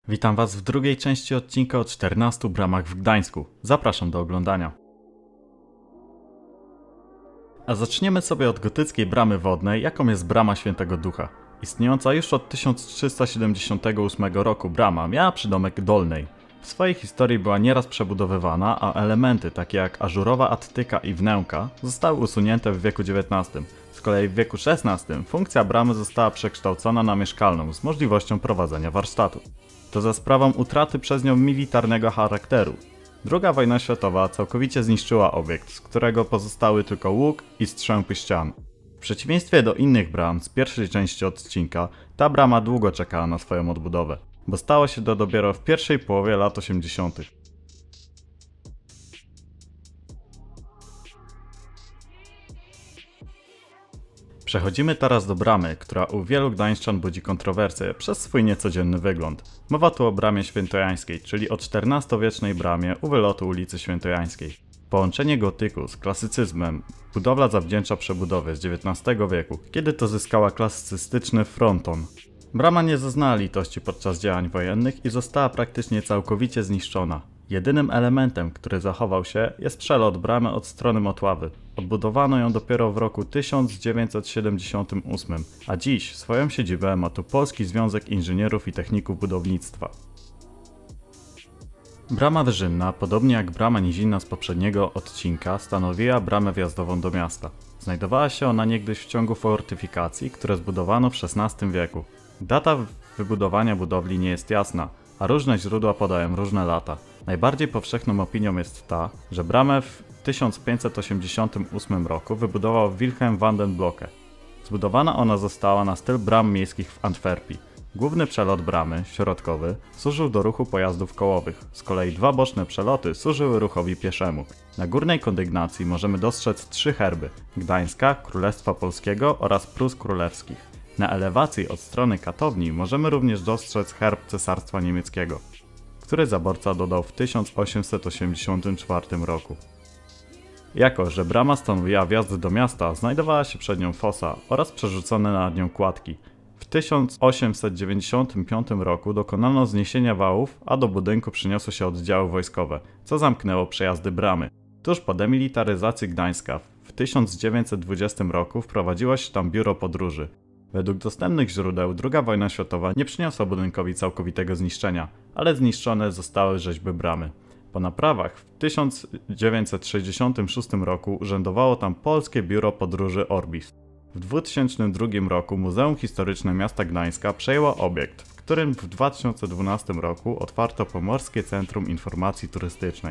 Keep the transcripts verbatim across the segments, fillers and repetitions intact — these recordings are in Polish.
Witam Was w drugiej części odcinka o czternastu bramach w Gdańsku. Zapraszam do oglądania. A zaczniemy sobie od gotyckiej bramy wodnej, jaką jest Brama Świętego Ducha. Istniejąca już od tysiąc trzysta siedemdziesiątego ósmego roku brama miała przydomek Dolnej. W swojej historii była nieraz przebudowywana, a elementy takie jak ażurowa attyka i wnęka zostały usunięte w wieku dziewiętnastym. Z kolei w wieku szesnastym funkcja bramy została przekształcona na mieszkalną z możliwością prowadzenia warsztatu. To za sprawą utraty przez nią militarnego charakteru. Druga wojna światowa całkowicie zniszczyła obiekt, z którego pozostały tylko łuk i strzępy ścian. W przeciwieństwie do innych bram z pierwszej części odcinka, ta brama długo czekała na swoją odbudowę, bo stało się to dopiero w pierwszej połowie lat osiemdziesiątych. Przechodzimy teraz do bramy, która u wielu gdańszczan budzi kontrowersje przez swój niecodzienny wygląd. Mowa tu o Bramie Świętojańskiej, czyli o czternastowiecznej bramie u wylotu ulicy Świętojańskiej. Połączenie gotyku z klasycyzmem budowla zawdzięcza przebudowie z dziewiętnastego wieku, kiedy to zyskała klasycystyczny fronton. Brama nie zaznała litości podczas działań wojennych i została praktycznie całkowicie zniszczona. Jedynym elementem, który zachował się, jest przelot bramy od strony Motławy. Odbudowano ją dopiero w roku tysiąc dziewięćset siedemdziesiątym ósmym, a dziś swoją siedzibę ma tu Polski Związek Inżynierów i Techników Budownictwa. Brama Wyżynna, podobnie jak brama nizinna z poprzedniego odcinka, stanowiła bramę wjazdową do miasta. Znajdowała się ona niegdyś w ciągu fortyfikacji, które zbudowano w szesnastym wieku. Data wybudowania budowli nie jest jasna, a różne źródła podają różne lata. Najbardziej powszechną opinią jest ta, że bramę w tysiąc pięćset osiemdziesiątym ósmym roku wybudował Wilhelm van den Blocke. Zbudowana ona została na styl bram miejskich w Antwerpii. Główny przelot bramy, środkowy, służył do ruchu pojazdów kołowych, z kolei dwa boczne przeloty służyły ruchowi pieszemu. Na górnej kondygnacji możemy dostrzec trzy herby: Gdańska, Królestwa Polskiego oraz Prus Królewskich. Na elewacji od strony katowni możemy również dostrzec herb Cesarstwa Niemieckiego, który zaborca dodał w tysiąc osiemset osiemdziesiątym czwartym roku. Jako że brama stanowiła wjazd do miasta, znajdowała się przed nią fosa oraz przerzucone nad nią kładki. W tysiąc osiemset dziewięćdziesiątym piątym roku dokonano zniesienia wałów, a do budynku przyniosły się oddziały wojskowe, co zamknęło przejazdy bramy. Tuż po demilitaryzacji Gdańska w tysiąc dziewięćset dwudziestym roku wprowadziło się tam biuro podróży. Według dostępnych źródeł druga wojna światowa nie przyniosła budynkowi całkowitego zniszczenia, ale zniszczone zostały rzeźby bramy. Po naprawach w tysiąc dziewięćset sześćdziesiątym szóstym roku urzędowało tam Polskie Biuro Podróży Orbis. W dwa tysiące drugim roku Muzeum Historyczne Miasta Gdańska przejęło obiekt, w którym w dwa tysiące dwunastym roku otwarto Pomorskie Centrum Informacji Turystycznej.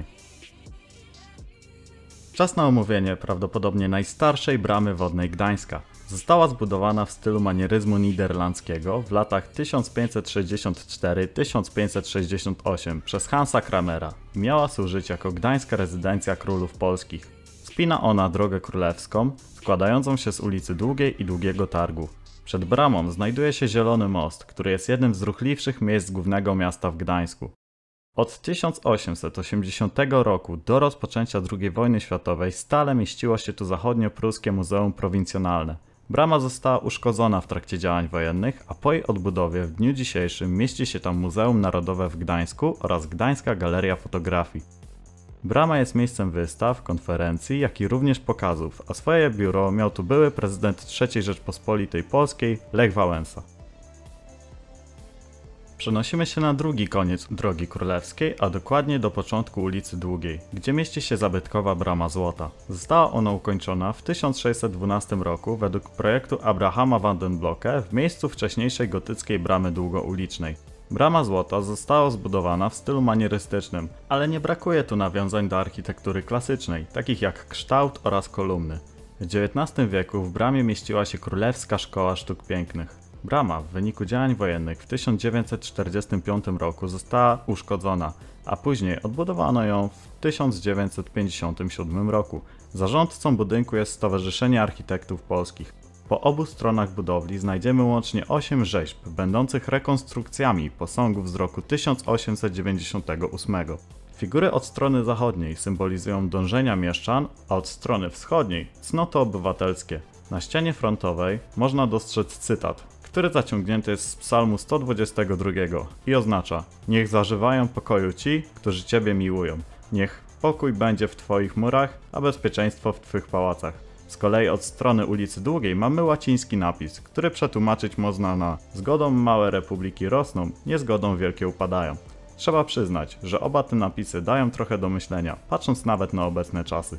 Czas na omówienie prawdopodobnie najstarszej bramy wodnej Gdańska. Została zbudowana w stylu manieryzmu niderlandzkiego w latach tysiąc pięćset sześćdziesiąt cztery do tysiąc pięćset sześćdziesiąt osiem przez Hansa Kramera i miała służyć jako gdańska rezydencja królów polskich. Spina ona drogę królewską, składającą się z ulicy Długiej i Długiego Targu. Przed bramą znajduje się Zielony Most, który jest jednym z ruchliwszych miejsc głównego miasta w Gdańsku. Od tysiąc osiemset osiemdziesiątego roku do rozpoczęcia drugiej wojny światowej stale mieściło się tu zachodnio-pruskie Muzeum Prowincjonalne. Brama została uszkodzona w trakcie działań wojennych, a po jej odbudowie w dniu dzisiejszym mieści się tam Muzeum Narodowe w Gdańsku oraz Gdańska Galeria Fotografii. Brama jest miejscem wystaw, konferencji, jak i również pokazów, a swoje biuro miał tu były prezydent trzeciej Rzeczpospolitej Polskiej Lech Wałęsa. Przenosimy się na drugi koniec Drogi Królewskiej, a dokładnie do początku ulicy Długiej, gdzie mieści się zabytkowa Brama Złota. Została ona ukończona w tysiąc sześćset dwunastym roku według projektu Abrahama van den Blocke w miejscu wcześniejszej gotyckiej bramy długoulicznej. Brama Złota została zbudowana w stylu manierystycznym, ale nie brakuje tu nawiązań do architektury klasycznej, takich jak kształt oraz kolumny. W dziewiętnastym wieku w bramie mieściła się Królewska Szkoła Sztuk Pięknych. Brama w wyniku działań wojennych w tysiąc dziewięćset czterdziestym piątym roku została uszkodzona, a później odbudowano ją w tysiąc dziewięćset pięćdziesiątym siódmym roku. Zarządcą budynku jest Stowarzyszenie Architektów Polskich. Po obu stronach budowli znajdziemy łącznie osiem rzeźb, będących rekonstrukcjami posągów z roku tysiąc osiemset dziewięćdziesiątego ósmego. Figury od strony zachodniej symbolizują dążenia mieszczan, a od strony wschodniej cnoty obywatelskie. Na ścianie frontowej można dostrzec cytat: który zaciągnięty jest z Psalmu sto dwudziestego drugiego i oznacza: niech zażywają pokoju ci, którzy Ciebie miłują. Niech pokój będzie w Twoich murach, a bezpieczeństwo w Twych pałacach. Z kolei od strony ulicy Długiej mamy łaciński napis, który przetłumaczyć można na: zgodą małe republiki rosną, niezgodą wielkie upadają. Trzeba przyznać, że oba te napisy dają trochę do myślenia, patrząc nawet na obecne czasy.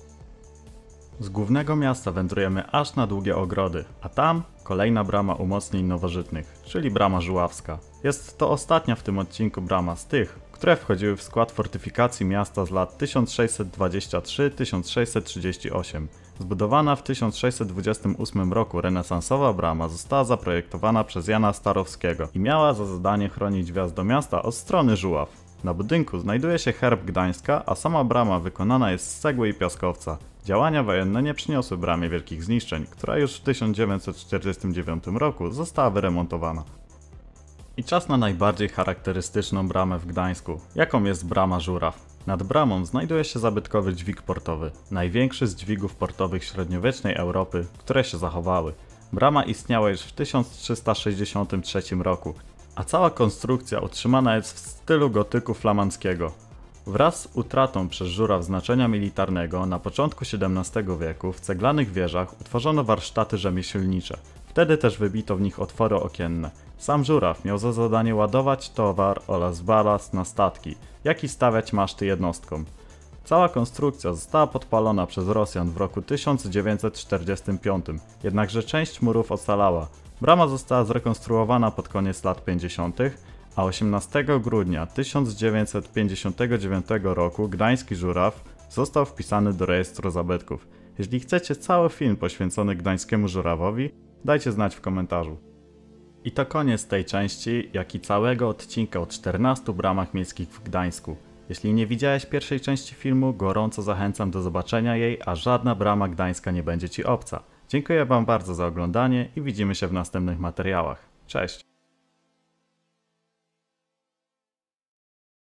Z głównego miasta wędrujemy aż na Długie Ogrody, a tam kolejna brama umocnień nowożytnych, czyli brama Żuławska. Jest to ostatnia w tym odcinku brama z tych, które wchodziły w skład fortyfikacji miasta z lat tysiąc sześćset dwadzieścia trzy do tysiąc sześćset trzydzieści osiem. Zbudowana w tysiąc sześćset dwudziestym ósmym roku renesansowa brama została zaprojektowana przez Jana Starowskiego i miała za zadanie chronić wjazd do miasta od strony Żuław. Na budynku znajduje się herb Gdańska, a sama brama wykonana jest z cegły i piaskowca. Działania wojenne nie przyniosły bramie wielkich zniszczeń, która już w tysiąc dziewięćset czterdziestym dziewiątym roku została wyremontowana. I czas na najbardziej charakterystyczną bramę w Gdańsku, jaką jest brama Żuraw. Nad bramą znajduje się zabytkowy dźwig portowy, największy z dźwigów portowych średniowiecznej Europy, które się zachowały. Brama istniała już w tysiąc trzysta sześćdziesiątym trzecim roku, a cała konstrukcja utrzymana jest w stylu gotyku flamandzkiego. Wraz z utratą przez Żuraw znaczenia militarnego na początku siedemnastego wieku w ceglanych wieżach utworzono warsztaty rzemieślnicze. Wtedy też wybito w nich otwory okienne. Sam Żuraw miał za zadanie ładować towar oraz balast na statki, jak i stawiać maszty jednostkom. Cała konstrukcja została podpalona przez Rosjan w roku tysiąc dziewięćset czterdziestym piątym, jednakże część murów ocalała. Brama została zrekonstruowana pod koniec lat pięćdziesiątych, a osiemnastego grudnia tysiąc dziewięćset pięćdziesiątego dziewiątego roku gdański Żuraw został wpisany do rejestru zabytków. Jeśli chcecie cały film poświęcony gdańskiemu Żurawowi, dajcie znać w komentarzu. I to koniec tej części, jak i całego odcinka o czternastu bramach miejskich w Gdańsku. Jeśli nie widziałeś pierwszej części filmu, gorąco zachęcam do zobaczenia jej, a żadna brama gdańska nie będzie Ci obca. Dziękuję Wam bardzo za oglądanie i widzimy się w następnych materiałach. Cześć!